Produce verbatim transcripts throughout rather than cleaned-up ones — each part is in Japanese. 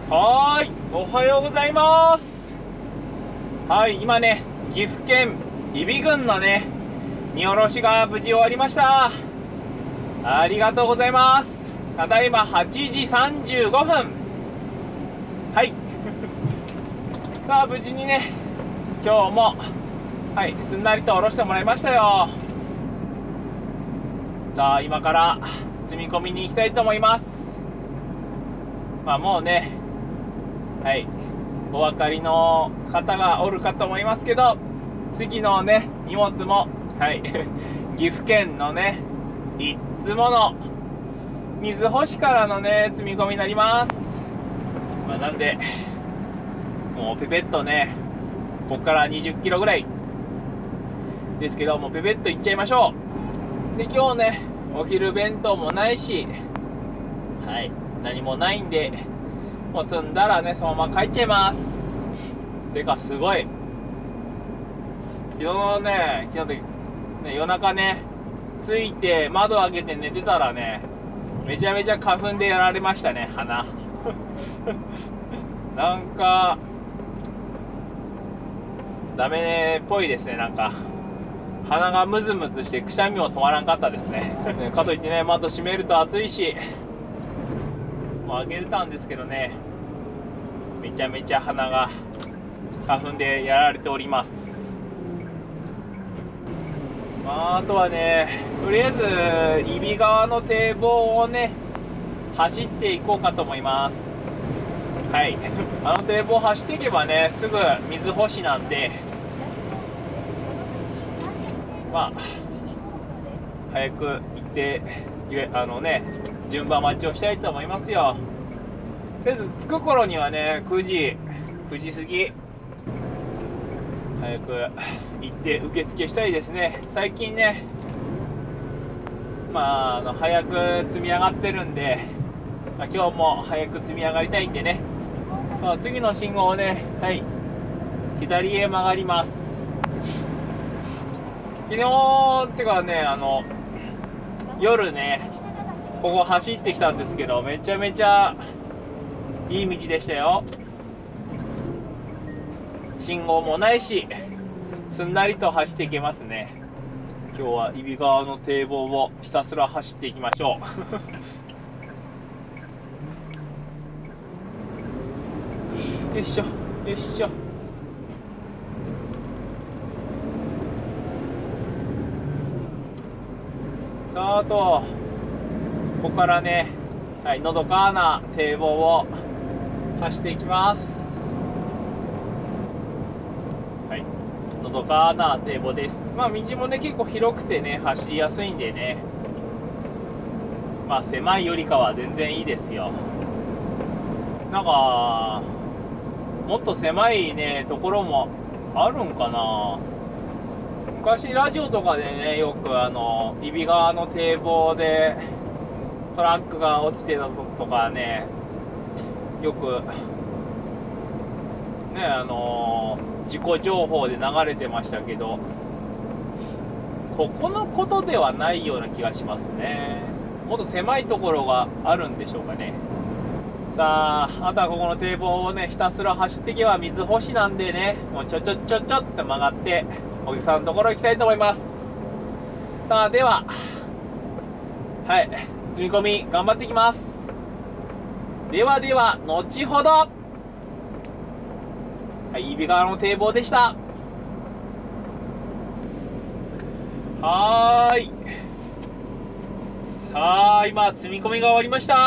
はーい、おはようございます。はい、今ね、岐阜県揖斐郡のね、荷下ろしが無事終わりました。ありがとうございます。ただいまはちじさんじゅうごふん。はい。さあ、無事にね、今日も、はい、すんなりと下ろしてもらいましたよ。さあ、今から積み込みに行きたいと思います。まあ、もうね、はい、お分かりの方がおるかと思いますけど、次のね、荷物も、はい、岐阜県のね、いつもの瑞穂市からのね、積み込みになります。まあ、なんで、もうペペッとね、ここからにじゅっキロぐらいですけど、もうペペッといっちゃいましょう。で、今日ね、お昼弁当もないし、はい、何もないんで、もう積んだらね、そのまま帰っちゃいます。てか、すごい。昨日のね、昨日ね、夜中ね、ついて窓開けて寝てたらね、めちゃめちゃ花粉でやられましたね、鼻。なんか、ダメっぽいですね、なんか。鼻がムズムズしてくしゃみも止まらんかったですね。ね、かといってね、窓閉めると暑いし、もう開けてたんですけどね、めちゃめちゃ鼻が花粉でやられております。まあ、あとはね、とりあえず揖斐川の堤防をね、走っていこうかと思います。はい、あの堤防走っていけばね、すぐ瑞穂市なんで、まあ早く行ってあのね、順番待ちをしたいと思いますよ。とりあえず着く頃にはね、くじくじ過ぎ、早く行って受付したいですね。最近ね、まあ、あの早く積み上がってるんで、まあ、今日も早く積み上がりたいんでね、さあ次の信号をね、はい、左へ曲がります。昨日ってかね、あの夜ね、ここ走ってきたんですけど、めちゃめちゃいい道でしたよ。信号もないし、すんなりと走っていけますね。今日は揖斐川の堤防をひたすら走っていきましょう。よいしょよいしょ。さあ、あとここからね、はい、のどかな堤防を走っていきます。はい、のどかな堤防です。まあ道もね、結構広くてね、走りやすいんでね、まあ狭いよりかは全然いいですよ。なんかもっと狭いねところもあるんかな。昔ラジオとかでね、よくあの揖斐川の堤防でトラックが落ちてたとかね、よくね、あのー、事故情報で流れてましたけど、ここのことではないような気がしますね。もっと狭いところがあるんでしょうかね。さあ、あとはここの堤防をね、ひたすら走っていけば瑞穂市なんでね、もうちょちょちょちょって曲がってお客さんのところ行きたいと思います。さあ、では、はい、積み込み頑張っていきます。ではでは、後ほど。はい、揖斐川の堤防でした。はーい。さあ、今、積み込みが終わりました。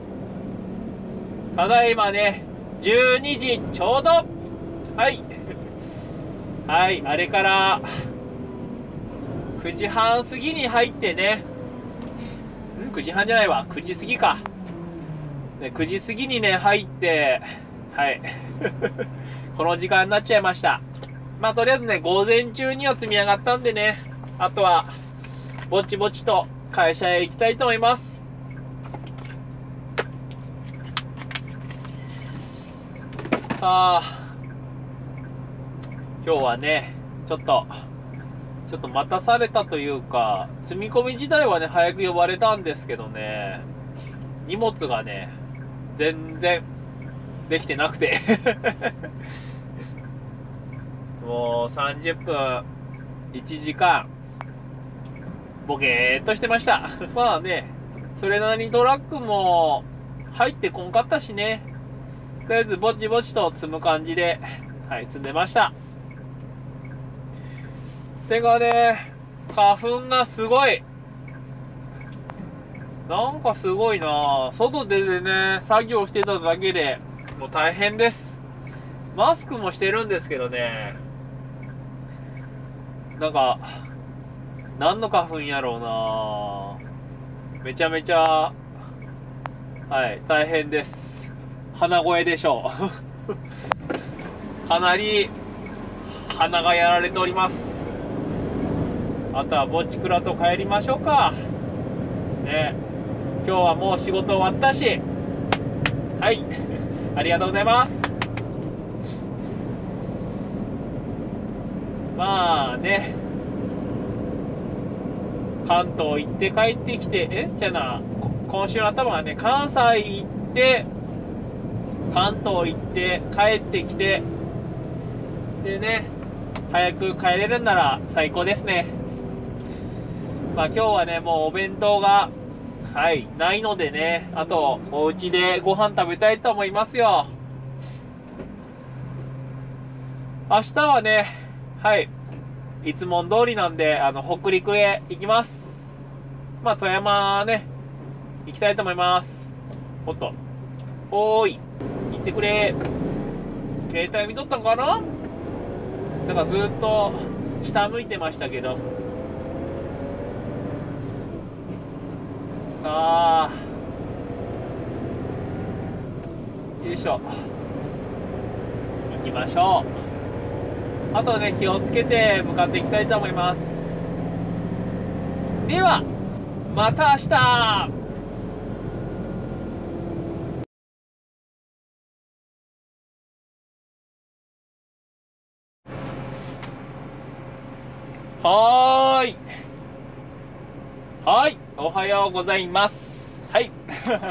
ただいまね、じゅうにじちょうど。はい。はい、あれからくじはん過ぎに入ってね、んくじはんじゃないわ、くじ過ぎか。ね、くじ過ぎにね、入って、はい。この時間になっちゃいました。まあ、とりあえずね、午前中には積み上がったんでね、あとは、ぼちぼちと会社へ行きたいと思います。さあ、今日はね、ちょっと、ちょっと待たされたというか、積み込み自体はね、早く呼ばれたんですけどね、荷物がね、全然できてなくてもうさんじゅっぷんいちじかんボケーっとしてましたまあね、それなりにトラックも入ってこんかったしね、とりあえずぼちぼちと積む感じで、はい、積んでました。てかね、花粉がすごい。なんかすごいなぁ。外出てね、作業してただけでもう大変です。マスクもしてるんですけどね、なんか、何の花粉やろうなぁ。めちゃめちゃ、はい、大変です。鼻声でしょう。かなり鼻がやられております。あとはぼっちくらと帰りましょうか。ね、今日はもう仕事終わったし、はい、ありがとうございます。まあね、関東行って帰ってきて、えじゃあな、今週の頭はね、関西行って、関東行って帰ってきて、でね、早く帰れるんなら最高ですね。まあ今日はね、もうお弁当が、はい、ないのでね、あと、お家でご飯食べたいと思いますよ。明日はね、はい、いつも通りなんで、あの、北陸へ行きます。まあ、富山ね、行きたいと思います。おっと。おーい。行ってくれ。携帯見とったんかな？なんかずっと下向いてましたけど。さあ。よいしょ。行きましょう。あとね、気をつけて向かっていきたいと思います。では、また明日。はーい。はい。おはようございます。はい。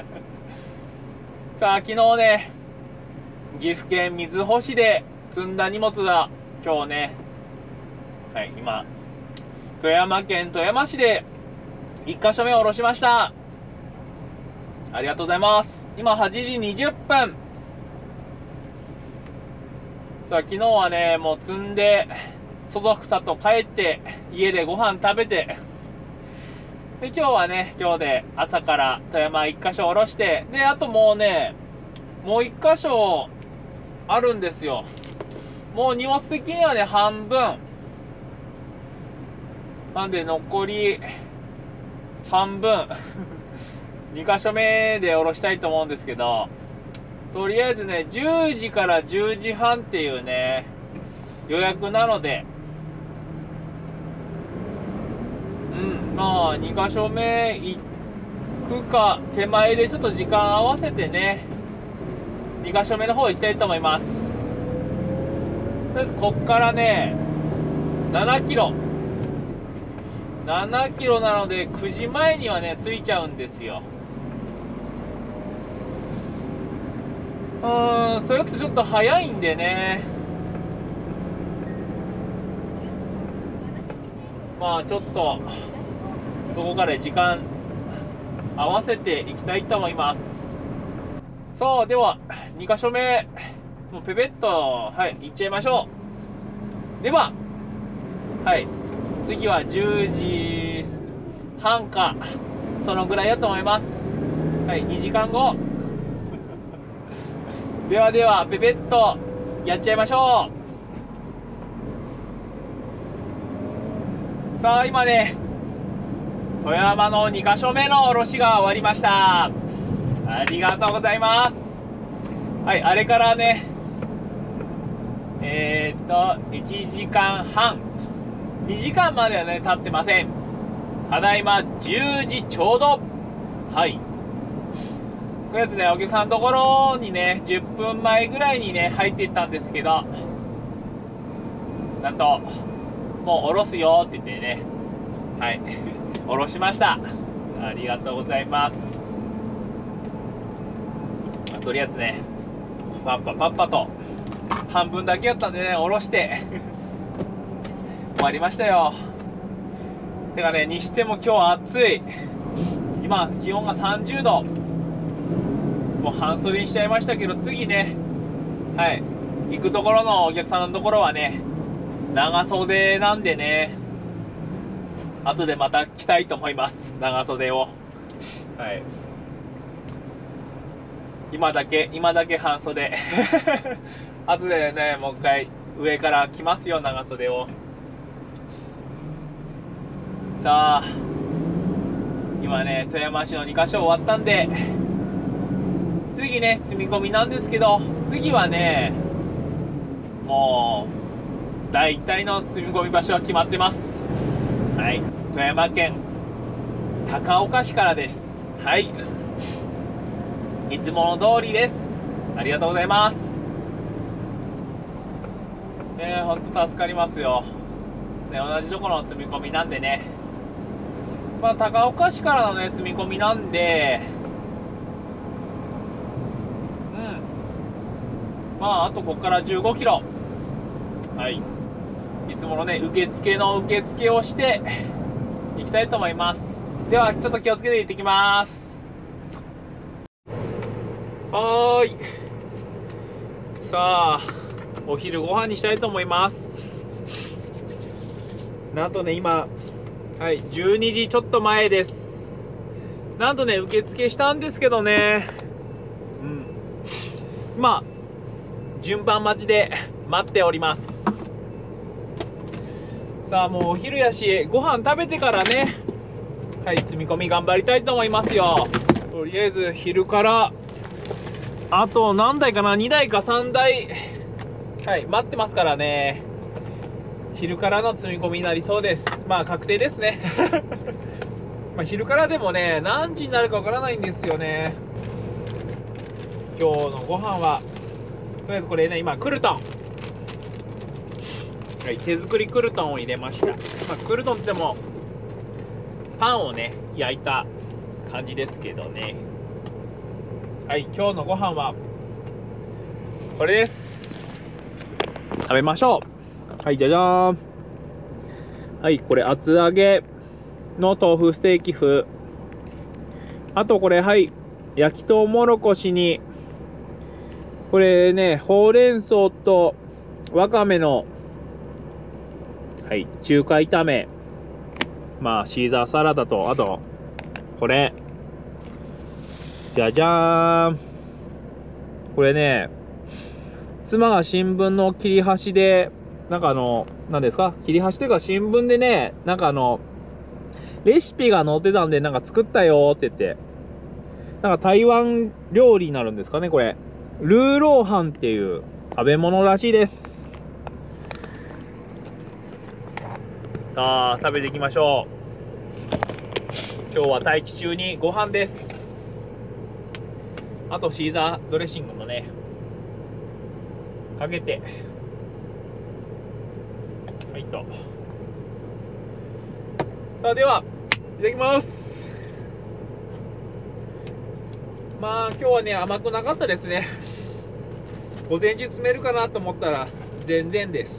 さあ、昨日ね、岐阜県瑞穂市で積んだ荷物が、今日ね、はい、今、富山県富山市でいっかしょめを下ろしました。ありがとうございます。今はちじにじゅっぷん。さあ、昨日はね、もう積んで、そそくさと帰って、家でご飯食べて、で、今日はね、今日で朝から富山いっかしょ下ろして、で、あともうね、もういっかしょあるんですよ。もう荷物的にはね、半分。なんで残り半分にかしょめで下ろしたいと思うんですけど、とりあえずね、じゅうじからじゅうじはんっていうね、予約なので、うん、まあにかしょめ行くか、手前でちょっと時間合わせてね、にかしょめの方行きたいと思います。とりあえずこっからね、ななキロななキロなのでくじまえにはね着いちゃうんですよ。うーん、それってちょっと早いんでね、まあちょっとどこかで時間合わせていきたいと思います。さあ、ではにかしょめもうペペッと、はい、行っちゃいましょう。では、はい、次はじゅうじはんかそのぐらいだと思います。はい、にじかんごではではペペッとやっちゃいましょう。さあ、今ね、富山のにかしょめのおろしが終わりました。ありがとうございます。はい、あれからね、えー、っといちじかんはん、にじかんまではね経ってません。ただいまじゅうじちょうど。はい、とりあえずね、お客さんのところにねじゅっぷんまえぐらいにね入っていったんですけど、なんともう下ろすよって言ってね、はい下ろしました。ありがとうございます。まあ、とりあえずねパッパパッパと半分だけやったんでね、下ろして終わりましたよ。てかね、にしても今日は暑い。今気温がさんじゅうど、もう半袖にしちゃいましたけど、次ね、はい、行くところのお客さんのところはね、長袖なんでね、後でまた着たいと思います、長袖を。はい、今だけ今だけ半袖後でね、もう一回上から着ますよ、長袖を。さあ今ね、富山市のにかしょ終わったんで、次ね、積み込みなんですけど、次はね、もう大体の積み込み場所は決まってます。はい、富山県高岡市からです。はい、いつもの通りです。ありがとうございます。ね、ほんと助かりますよ。ね、同じところの積み込みなんでね。まあ、高岡市からのね、積み込みなんで、うん。まあ、あとここからじゅうごキロ。はい。いつものね、受付の受付をしていきたいと思います。では、ちょっと気をつけて行ってきます。はーい。さあ、お昼ご飯にしたいと思います。なんとね、今、はい、じゅうにじちょっと前です。なんとね、受付したんですけどね、うん、まあ順番待ちで待っております。さあ、もうお昼やし、ご飯食べてからね、はい、積み込み頑張りたいと思いますよ。とりあえず昼からあと何台かな、にだいかさんだい、はい、待ってますからね。昼からの積み込みになりそうです。まあ確定ですねまあ昼からでもね、何時になるかわからないんですよね。今日のご飯はとりあえずこれね、今クルトン、はい、手作りクルトンを入れました。まあ、クルトンってもパンをね焼いた感じですけどね。はい、今日のご飯はこれです。食べましょう。はい、じゃじゃーん。はい、これ厚揚げの豆腐ステーキ風。あとこれ、はい、焼きとうもろこしに、これね、ほうれん草とわかめの、はい、中華炒め。まあ、シーザーサラダと、あと、これ。じゃじゃーん。これね、妻が新聞の切り端で、なんかあの、何ですか、切り端というか新聞でね、なんかあの、レシピが載ってたんで、なんか作ったよって言って、なんか台湾料理になるんですかね、これ。ルーローハンっていう食べ物らしいです。さあ、食べていきましょう。今日は待機中にご飯です。あとシーザードレッシングもね、かけて、はいと。さあ、では、いただきます。まあ、今日はね、甘くなかったですね。午前中詰めるかなと思ったら、全然です。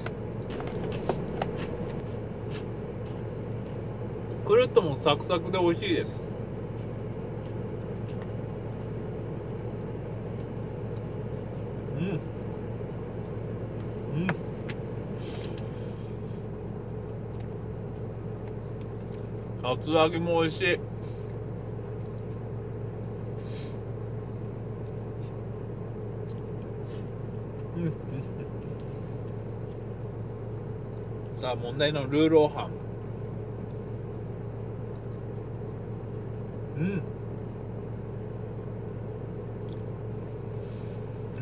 クルッともサクサクで美味しいです。うん。うん。厚揚げも美味しい。うん。さあ、問題のルーローハン。うん。うん。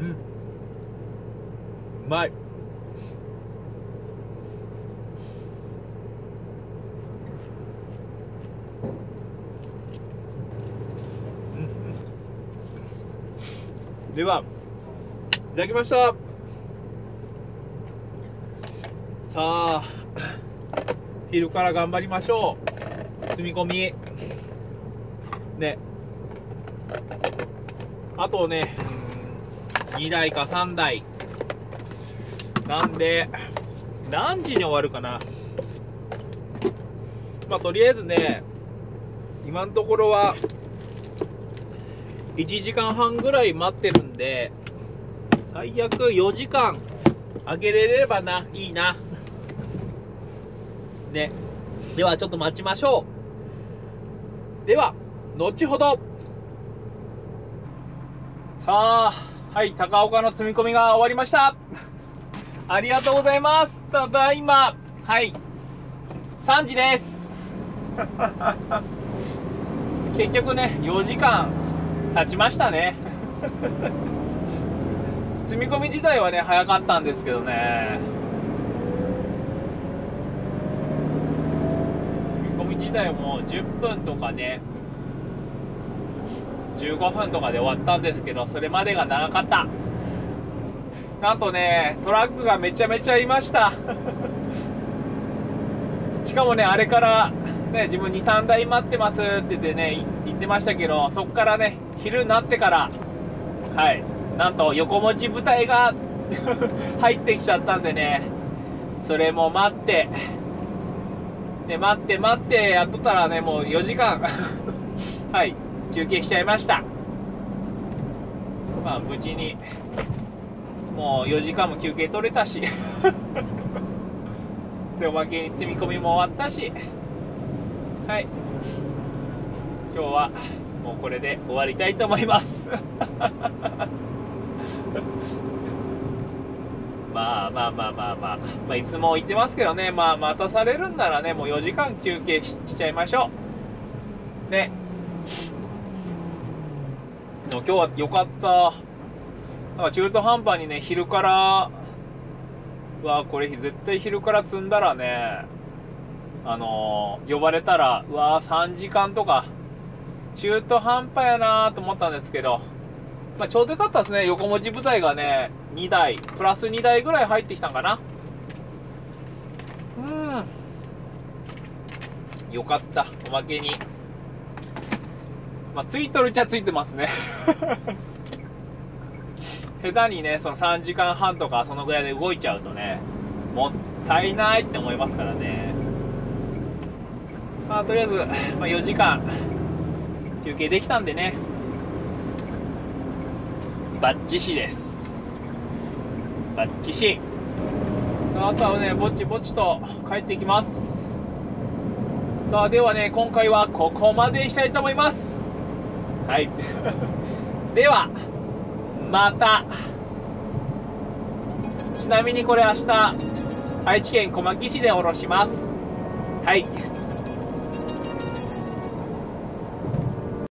うまい。では、いただきました。さあ、昼から頑張りましょう。積み込みね。あとね、 にだいかさんだいなんで、何時に終わるかな。まあとりあえずね、今のところはいちじかんはんぐらい待ってるんで、最悪よじかんあげれればないいなね。ではちょっと待ちましょう。では後ほど。さあ、はい、高岡の積み込みが終わりました。ありがとうございます。ただいま、はい、さんじです。結局ね、よじかん経ちましたね。積み込み自体はね、早かったんですけどね。積み込み自体もじゅっぷんとかね、じゅうごふんとかで終わったんですけど、それまでが長かった。なんとね、トラックがめちゃめちゃいました。しかもね、あれからね、自分にさんだい待ってますって言ってね、言ってましたけど、そこからね、昼になってから、はい、なんと横持ち部隊が入ってきちゃったんでね、それも待って、で待って待ってやっとったらね、もうよじかんはい、休憩しちゃいました。まあ無事にもうよじかんも休憩取れたしでおまけに積み込みも終わったし、はい、今日はもうこれで終わりたいと思いますまあまあまあまあまあ、まあ、いつも言ってますけどね、まあ待たされるんならね、もうよじかん休憩 し, しちゃいましょうね。でも今日は良かった。なんか中途半端にね、昼からうわこれ絶対昼から積んだらね、あのー、呼ばれたらうわさんじかんとか中途半端やなと思ったんですけど、まあ、ちょうどよかったですね。横持ち部隊がねにだいプラスにだいぐらい入ってきたんかな。うん、よかった。おまけにまあついとるっちゃついてますね下手にね、そのさんじかんはんとかそのぐらいで動いちゃうとね、もったいないって思いますからね。まあとりあえず、まあ、よじかん休憩できたんでね、バッチシです。バッチシ。さあ、あとはね、ぼちぼちと帰ってきます。さあ、ではね、今回はここまでにしたいと思います。はいではまた。ちなみにこれ明日愛知県小牧市でおろします。はい。